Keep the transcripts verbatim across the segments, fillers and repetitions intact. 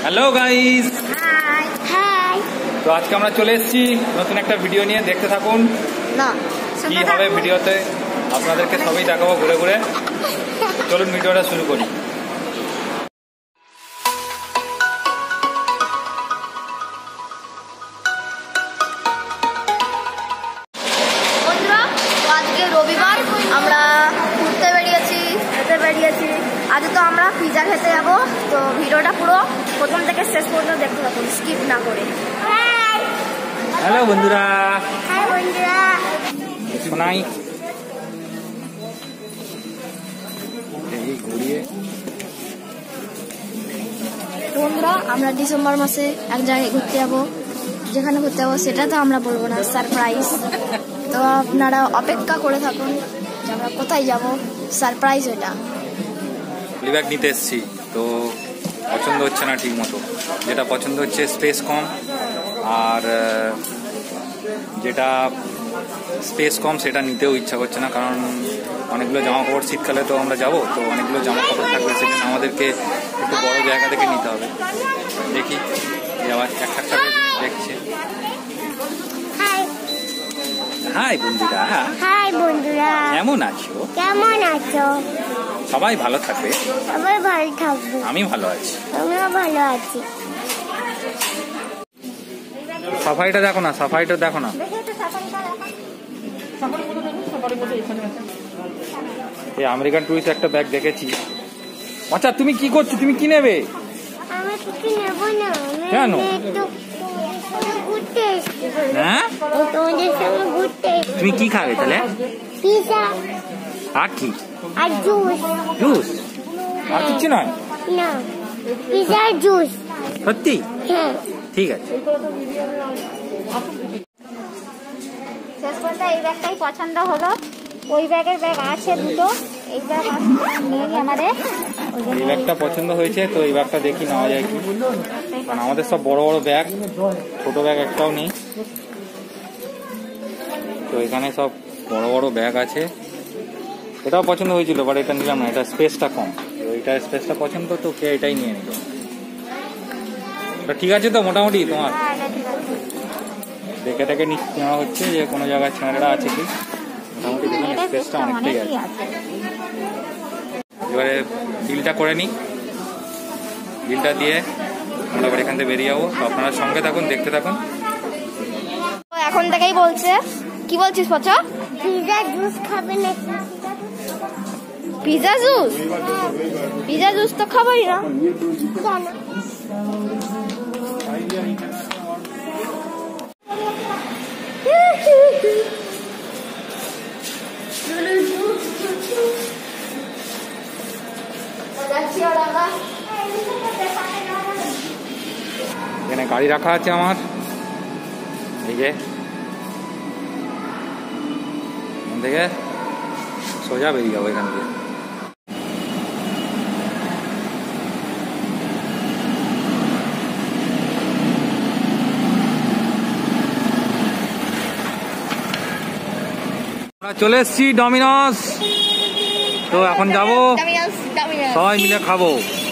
Hello guys, high high. তো আজকে আমরা চলে এসেছি নতুন একটা ভিডিও নিয়ে, দেখতে থাকুন কি হবে ভিডিওতে, আপনাদেরকে সবই দেখাবো ঘুরে ঘুরে। চলুন ভিডিওটা শুরু করি। বন্ধুরা, আজকে রবিবার, আমরা ঘুরতে বেরিয়েছি খেতে বেরিয়েছি আজ তো আমরা পিজা খেতে যাবো। তো ভিডিওটা পুরো প্রথম থেকে শেষ পর্যন্ত দেখতে থাকুন, স্কিপ না করে। হ্যালো বন্ধুরা, হাই বন্ধুরা। শোনাই এই ঘুরিয়ে। বন্ধুরা, আমরা ডিসেম্বর মাসে এক জায়গায় ঘুরতে যাবো, যেখানে ঘুরতে যাবো সেটা তো আমরা বলবো না, সারপ্রাইজ। তো আপনারা অপেক্ষা করে থাকুন যে আমরা কোথায় যাব, সারপ্রাইজ ওটা। ব্যাগ নিতে এসেছি, তো পছন্দ হচ্ছে না ঠিক মতো। যেটা পছন্দ হচ্ছে স্পেস কম, আর যেটা স্পেস কম সেটা নিতেও ইচ্ছা করছে না, কারণ অনেকগুলো জামা কাপড়, শীতকালে তো আমরা যাব, তো অনেকগুলো জামা কাপড় থাকবে, সেখানে আমাদেরকে একটু বড় জায়গা থেকে নিতে হবে। দেখি আবার এক একটা করে জিনিস দেখছে। হাই বন্ধুরা। হাই বন্ধুরা, কেমন আছো? কেমন আছো? সবাই ভালো থাকবে। সবাই ভালো থাকবে। আমি ভালো আছি। আমিও ভালো আছি। সাফারিটা দেখো না, সাফারিটা দেখো না। এই আমেরিকান টুরিস্ট একটা ব্যাগ দেখেছি। আচ্ছা তুমি কি করছো? তুমি কি নেবে? আমি কিছু নেব না। কেন? ঘুরতে এসেছি। হ্যাঁ, তোমাদের সঙ্গে ঘুরতে। তুমি কি খাবে তাহলে? পিজা আর কি? আর জুস। জুস? আর কিছু নয়? না, পিজা আর জুস। সত্যি? হ্যাঁ, ঠিক আছে। শেষ পর্যন্ত এই ব্যাগটাই পছন্দ হলো। ওই ব্যাগের ব্যাগ আছে দুটো, এই ব্যাগ নেই আমাদের। এই ব্যাগটা পছন্দ হয়েছে, তো এই ব্যাগটা দেখি নেওয়া যায় কি, কারণ আমাদের সব বড় বড় ব্যাগ, ছোট ব্যাগ একটাও নেই। তো এখানে সব বড় বড় ব্যাগ আছে। এটাও পছন্দ হয়েছিল, বাট এটা নিলাম না, এটা স্পেসটা কম। তো এটা স্পেসটা পছন্দ, তো কে এটাই নিয়ে নিল। ঠিক আছে তো মোটামুটি তোমার দেখে দেখে নেওয়া হচ্ছে যে কোনো জায়গায় ছেঁড়া আছে কি। মোটামুটি দেখুন স্পেসটা অনেকটাই আছে। এবারে বিলটা করে নিই, বিলটা দিয়ে আমরা আবার এখান থেকে বেরিয়ে যাবো। তো আপনারা সঙ্গে থাকুন, দেখতে থাকুন। এখন থেকেই বলছে, কি বলছিস পচা? পিজা জুস খাবে না? Pizza juice? পিজা জুস তো খাবোই না। এখানে গাড়ি রাখা আছে আমার, এই যে এখান থেকে সোজা বেরিয়ে যাবো এখান থেকে। আমরা চলে এসছি ডমিনোস, তো এখন যাবো, সবাই মিলে খাবো।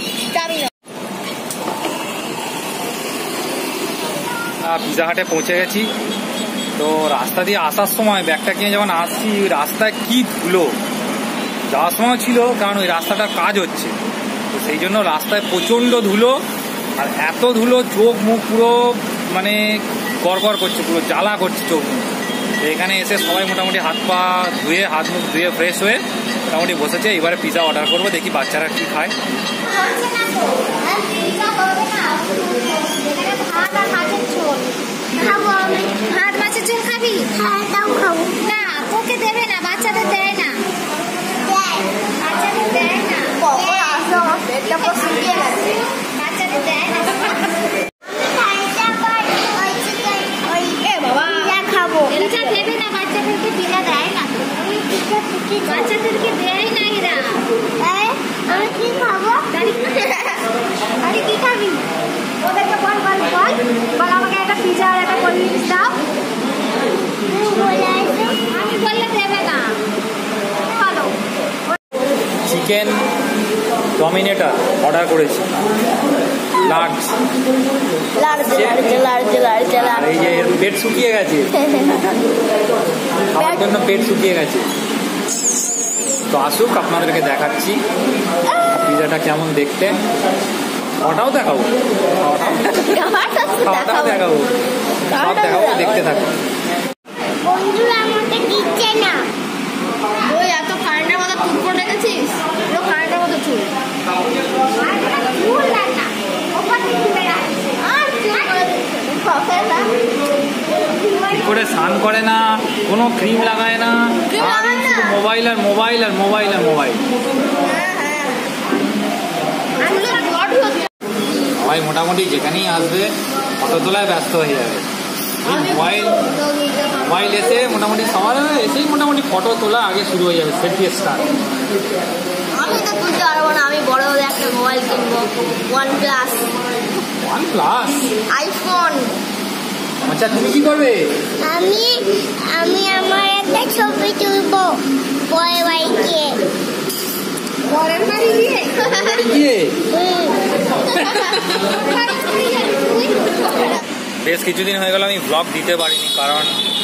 পিজা হাটে পৌঁছে গেছি। তো রাস্তা দিয়ে আসার সময় ব্যাগটা কিনে যখন আসছি, ওই রাস্তায় কি ধুলো, যাওয়ার সময় ছিল, কারণ ওই রাস্তাটার কাজ হচ্ছে, তো সেই জন্য রাস্তায় প্রচণ্ড ধুলো। আর এত ধুলো, চোখ মুখ পুরো মানে গড়গড় করছে, পুরো জ্বালা করছে চোখ মুখ। তো এখানে এসে সবাই মোটামুটি হাত পা ধুয়ে, হাত মুখ ধুয়ে ফ্রেশ হয়ে মোটামুটি বসেছে। এবারে পিজা অর্ডার করবো, দেখি বাচ্চারা কি খায়। ভাত মাছের ঝোল খাবি? হ্যাঁ, তাও খাবো। না, তোকে দেবে না, বাচ্চাদের দেয় না, বাচ্চাদের দেয় না। কখন আসো, আমার পেটটা পুরো শুকিয়ে গেছে, বাচ্চাদের দেয় না। খাবো, পিজা দেবে না বাচ্চাদেরকে, পিজা দেয় না, বাচ্চাদেরকে দেয় না এরা। আমি কি খাবো? আরে কি খাবি? ওদেরকে বল বল বল বল আমাকে একটা পিজা আর একটা কোল্ড ড্রিঙ্কস দাও। আমি বললে দেবে না। চিকেন ডমিনেটর অর্ডার করেছি। লার্জ লাড়ছে লাড়ছে লাড়ছে লাড়ছে আর এই যে পেট শুকিয়ে গেছে, আমার জন্য পেট শুকিয়ে গেছে। তো আসুক আপনাদেরকে দেখাচ্ছি পিজাটা কেমন দেখতে। ওটাও দেখাবো, খাওয়াটাও দেখাবো, সব দেখাবো, দেখতে থাকো। বন্ধুরা আমাকে দিচ্ছে না। ওই এত কারেন্টের মতো চুপ করে রেখেছিস, পুরো কারেন্টের মতো চুপ। ঠিক করে স্নান করে না, কোনো ক্রিম লাগায় না, মোবাইল আর মোবাইল আর মোবাইল আর মোবাইল। সবাই মোটামুটি যেখানেই আসবে ফটো তোলায় ব্যস্ত হয়ে যাবে। মোবাইল মোবাইল এসে মোটামুটি সবার এসেই মোটামুটি ফটো তোলা আগে শুরু হয়ে যাবে, সেলফি স্টার্ট। আমি তো তুলতে পারবো না, আমি বড় হলে একটা মোবাইল কিনবো, OnePlus. OnePlus iPhone. আচ্ছা তুমি কি করবে? আমি আমি আমার একটা ছবি তুলবো পরের বাড়ি গিয়ে। পরের বাড়ি গিয়ে বাড়ি গিয়ে বেশ কিছুদিন হয়ে গেল আমি ব্লগ দিতে পারিনি, কারণ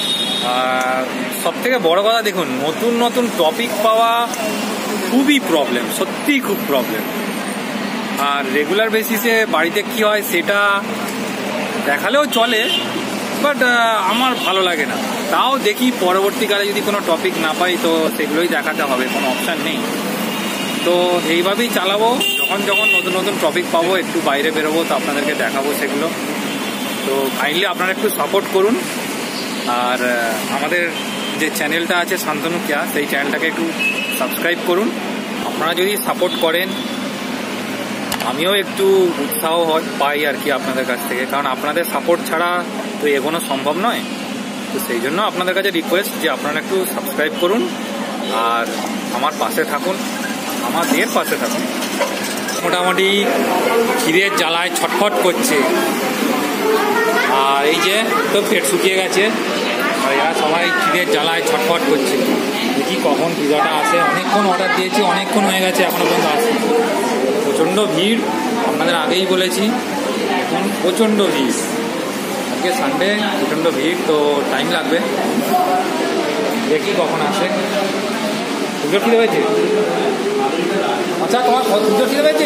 সব থেকে বড় কথা দেখুন, নতুন নতুন টপিক পাওয়া খুবই প্রবলেম, সত্যিই খুব প্রবলেম। আর রেগুলার বেসিসে বাড়িতে কি হয় সেটা দেখালেও চলে, বাট আমার ভালো লাগে না। তাও দেখি পরবর্তীকালে যদি কোনো টপিক না পাই তো সেগুলোই দেখাতে হবে, কোনো অপশান নেই। তো এইভাবেই চালাবো, যখন যখন নতুন নতুন টপিক পাবো একটু বাইরে বেরোবো তো আপনাদেরকে দেখাবো সেগুলো। তো কাইন্ডলি আপনারা একটু সাপোর্ট করুন। আর আমাদের যে চ্যানেলটা আছে শান্তনু কিয়া, সেই চ্যানেলটাকে একটু সাবস্ক্রাইব করুন। আপনারা যদি সাপোর্ট করেন আমিও একটু উৎসাহ পাই আর কি আপনাদের কাছ থেকে, কারণ আপনাদের সাপোর্ট ছাড়া তো এগোনো সম্ভব নয়। তো সেই জন্য আপনাদের কাছে রিকোয়েস্ট যে আপনারা একটু সাবস্ক্রাইব করুন আর আমার পাশে থাকুন, আমাদের পাশে থাকুন। মোটামুটি খিদের জ্বালায় ছটফট করছে, আর এই যে তো পেট শুকিয়ে গেছে, আর এরা সবাই খিদের জ্বালায় ছটফট করছে। দেখি কখন পিজাটা আসে, অনেকক্ষণ অর্ডার দিয়েছি, অনেকক্ষণ হয়ে গেছে এখনো পর্যন্ত আসে। প্রচণ্ড ভিড়, আপনাদের আগেই বলেছি, এখন প্রচণ্ড ভিড়। আজকে সানডে, প্রচণ্ড ভিড়, তো টাইম লাগবে। দেখি কখন আসে। পুজো খিদে হয়েছে? আচ্ছা তোমার পুজো খিদে হয়েছে?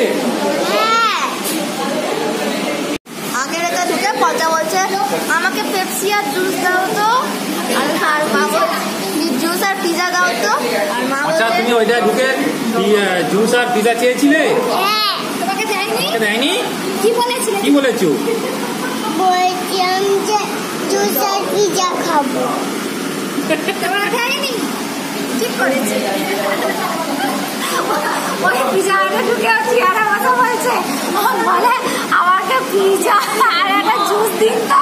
আগের এটা ঢুকে পচা বলছে আমাকে পেপসি আর জুস দাও তো, আর আর মা জুস আর পিজা দাও তো। আর মা আচ্ছা তুমি ওইটা ঢুকে জুস আর পিজা চেয়েছিলে? হ্যাঁ। তোমাকে দেয়নি? দেয়নি? কি বলেছিলে? কি বলেছো? বলছিলাম যে জুস আর পিজা খাবো। তোমাকে দেয়নি? ঠিক করেছে। ওই পিজা আগে ঢুকে চেয়ারে বসে বলছে, বলে আমাকে পিজা আর একটা জুস দিন তো।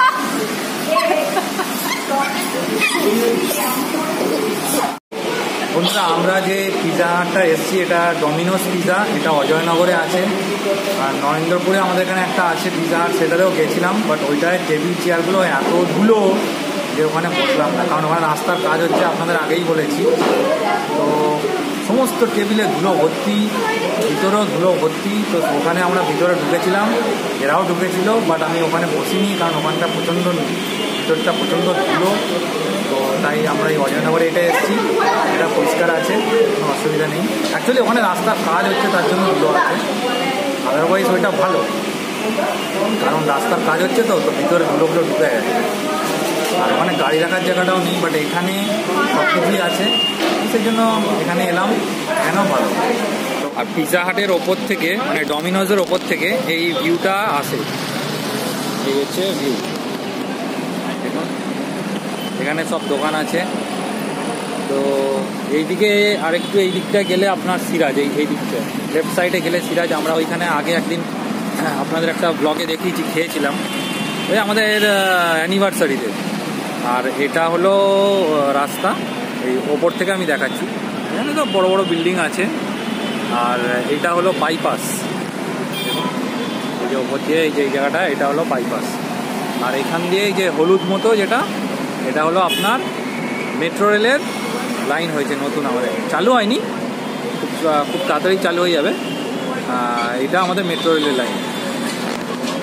বন্ধুরা আমরা যে পিজা হাটটা এসছি এটা ডমিনোস পিজা, এটা অজয়নগরে আছে। আর নরেন্দ্রপুরে আমাদের এখানে একটা আছে পিজা হাট, সেটাতেও গেছিলাম, বাট ওইটায় টেবিল চেয়ারগুলো এত ধুলো যে ওখানে বসলাম না, কারণ ওখানে রাস্তার কাজ হচ্ছে, আপনাদের আগেই বলেছি। তো সমস্ত টেবিলে ধুলো ভর্তি, ভিতরেও ধুলো ভর্তি। তো ওখানে আমরা ভিতরে ঢুকেছিলাম, এরাও ঢুকেছিল, বাট আমি ওখানে বসিনি, কারণ ওখানটা প্রচণ্ড ভিতরটা প্রচণ্ড ধুলো। তো তাই আমরা এই অজয়নগরে এটা এসেছি, এটা পরিষ্কার আছে, কোনো অসুবিধা নেই। অ্যাকচুয়ালি ওখানে রাস্তার কাজ হচ্ছে তার জন্য ধুলো আছে, আদারওয়াইজ ওইটা ভালো, কারণ রাস্তার কাজ হচ্ছে তো তো ভিতরে ধুলোগুলো ঢুকে গেছে। আর ওখানে গাড়ি রাখার জায়গাটাও নেই, বাট এখানে সব কিছুই আছে, সেই জন্য এখানে এলাম, এখানেও ভালো। আর পিজা হাটের ওপর থেকে, মানে ডমিনোজের ওপর থেকে এই ভিউটা আসে, এই হচ্ছে ভিউ। দেখুন এখানে সব দোকান আছে। তো এইদিকে আরেকটু এই দিকটা গেলে আপনার সিরাজ, এই এই দিকটা লেফট সাইডে গেলে সিরাজ। আমরা ওইখানে আগে একদিন আপনাদের একটা ব্লগে দেখিয়েছি, খেয়েছিলাম ওই আমাদের অ্যানিভার্সারিতে। আর এটা হলো রাস্তা, এই ওপর থেকে আমি দেখাচ্ছি, এখানে তো বড় বড় বিল্ডিং আছে। আর এটা হলো বাইপাস, এই যে ওপর দিয়ে এই যে এই জায়গাটা, এটা হলো বাইপাস। আর এখান দিয়ে এই যে হলুদ মতো যেটা, এটা হলো আপনার মেট্রো রেলের লাইন হয়েছে নতুন, আমাদের চালু হয়নি, খুব খুব তাড়াতাড়ি চালু হয়ে যাবে। এটা আমাদের মেট্রো রেলের লাইন।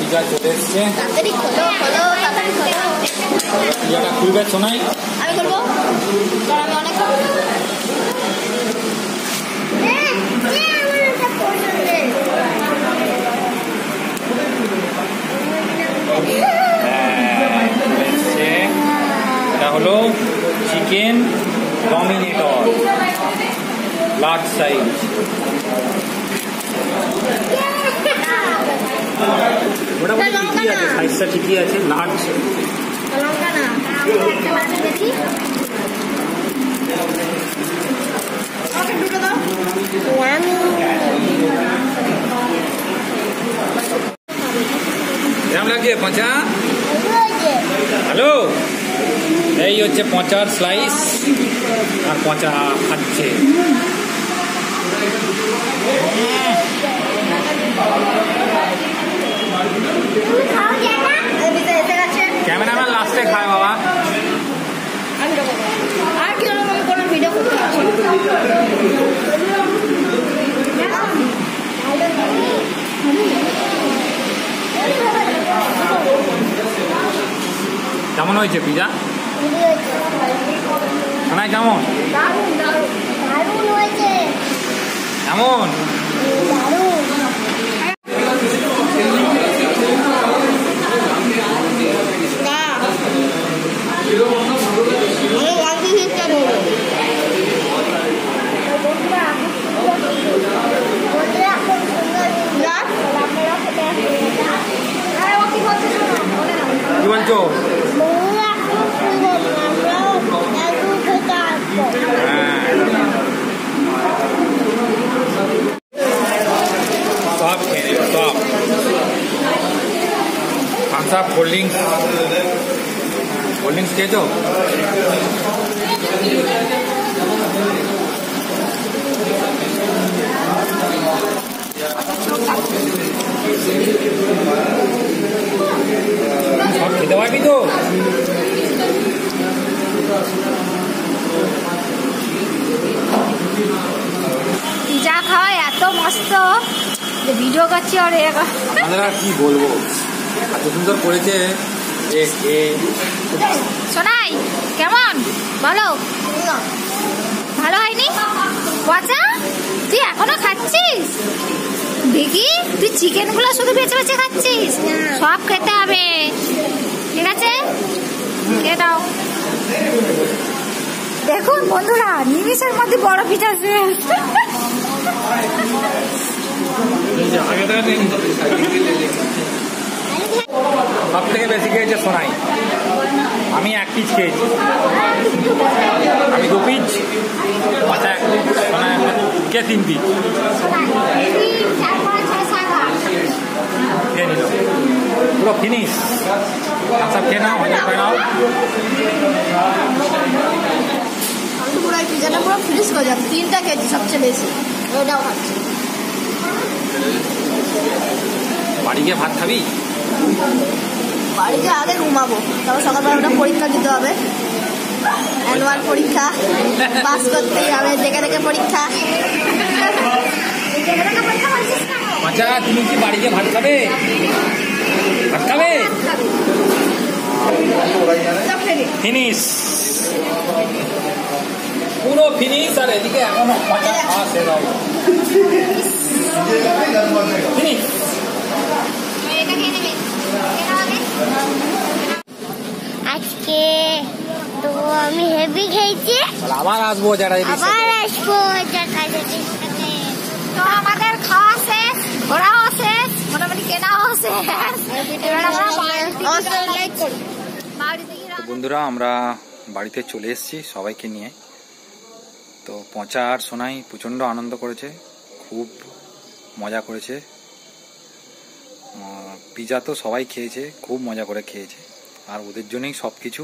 পিজা চলে এসছে। তাড়াতাড়ি খোলো খোলো তাড়াতাড়ি খোলো। পিজাটা খুলবে শোনাই? আমি করবো, কারণ আমি অনেক খাবো। এটা হলো চিকেন ডমিনেটর লার্জ সাইজ। মোটামুটি ঠিকই আছে, সাইজটা ঠিকই আছে, লার্জ। কেমন লাগছে পচা? হ্যালো, এই হচ্ছে পচার স্লাইস আর পচা খাচ্ছে। ক্যামেরাম্যান লাস্টে খায় বাবা। আর কি আমি কোনো ভিডিও করতে পারছি কেমন হয়েছে পিজা? শোনাই কেমন? কেমন? কি বলছো? সব খেয়ে নেবে সব। Thums Up, cold drinks. Cold drinks খেয়েছো? সব খেতে পারবি তো? পিজা খাওয়া এত মস্ত যে ভিডিও করছি। আর আমরা কি বলবো, এত সুন্দর করেছে। শোনাই কেমন বলো? ভালো হয়নি? পচা তুই এখনো খাচ্ছিস? দেখি তুই চিকেন গুলো শুধু বেছে বেছে খাচ্ছিস। সব খেতে হবে, ঠিক আছে? খেয়ে দাও। দেখুন বন্ধুরা, নিমিষের মধ্যে বড় পিজা। সব থেকে বেশি খেয়েছে সোনাই। আমি এক পিস খেয়েছি, আমি দু পিস, আচ্ছা সোনাই কে তিন পিস খেয়ে নিল। পুরো ফিনিশ। সব খেয়ে নাও, মজা করে নাও। পুরো পিজাটা পুরো ফিনিশ করে যাবে। তিনটা খেয়েছি সবচেয়ে বেশি, ওটাও খাচ্ছি। বাড়ি গিয়ে ভাত খাবি? বাড়িতে আগে ঘুমাবো, তারপর সকালবেলা ওটা পরীক্ষা দিতে হবে। অ্যানুয়াল পরীক্ষা, পাস করতেই হবে। দেখে দেখে পরীক্ষা। আচ্ছা, তুমি কি বাড়ি গিয়ে ভাত খাবে? ভাত খাবে? ফিনিশ, পুরো ফিনিশ। আর এদিকে এখনো মজা খাওয়া শেষ হবে। ফিনিশ। আজকে তো আমি হেভি খেয়েছি। আবার আসবো যারা আবার আসবো তো আমাদের খাওয়া শেষ, ঘোরাও শেষ, মোটামুটি কেনাও শেষ। বন্ধুরা, আমরা বাড়িতে চলে এসেছি সবাইকে নিয়ে। তো পচা আর সোনাই প্রচন্ড আনন্দ করেছে, খুব মজা করেছে। পিজা তো সবাই খেয়েছে, খুব মজা করে খেয়েছে, আর ওদের জন্যই সব কিছু।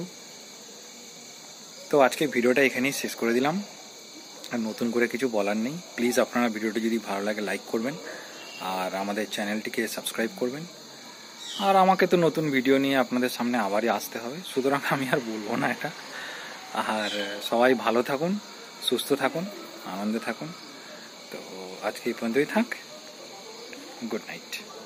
তো আজকে ভিডিওটা এখানেই শেষ করে দিলাম, আর নতুন করে কিছু বলার নেই। প্লিজ আপনারা ভিডিওটি যদি ভালো লাগে লাইক করবেন, আর আমাদের চ্যানেলটিকে সাবস্ক্রাইব করবেন। আর আমাকে তো নতুন ভিডিও নিয়ে আপনাদের সামনে আবারই আসতে হবে, সুতরাং আমি আর বলবো না এটা। আর সবাই ভালো থাকুন, সুস্থ থাকুন, আনন্দে থাকুন। তো আজকে এই পর্যন্তই থাক। Good night.